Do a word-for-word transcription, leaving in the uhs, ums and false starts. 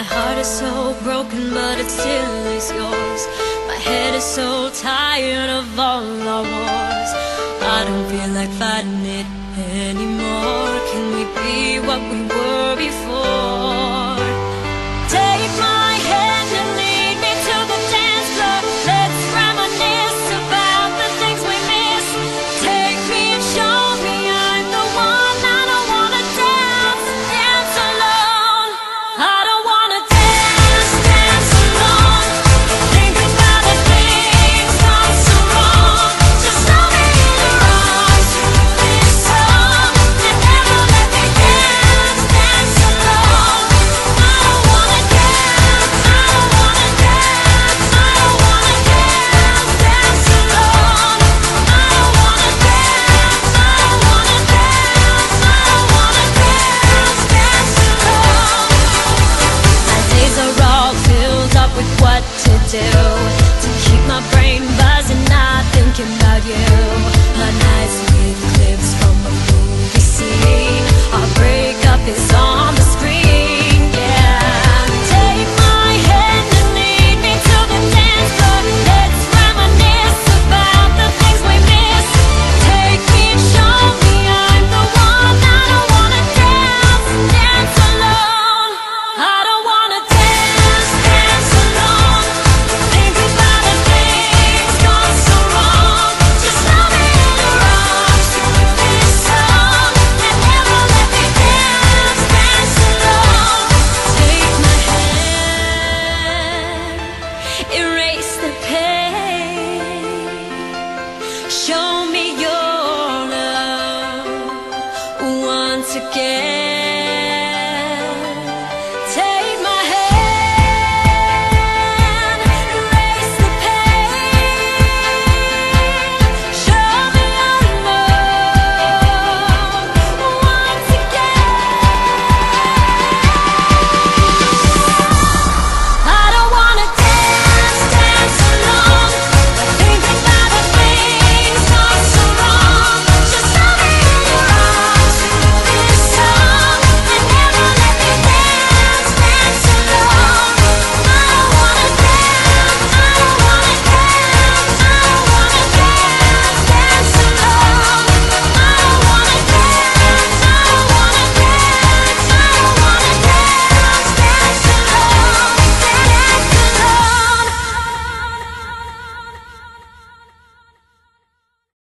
heart is so broken, but it still is yours. My head is so tired of all our wars. I don't feel like fighting it anymore. Can we be what we were before? Take my hand and lead me to the dance floor. Let's reminisce about the things we miss. Take me and show me I'm the one. I don't wanna dance, dance alone. I don't wanna dance, dance alone. Think about the things done so wrong. Just know me in your arms through this song, and never let me dance, dance alone. I don't wanna dance, I don't wanna dance, I don't wanna dance, dance alone. I don't wanna dance, I don't wanna dance, I don't wanna dance, dance alone. My days are all filled up with what to do, to keep my brain buzzing, not thinking about you. My nights with clips from a movie scene. Our breakup is on the screen.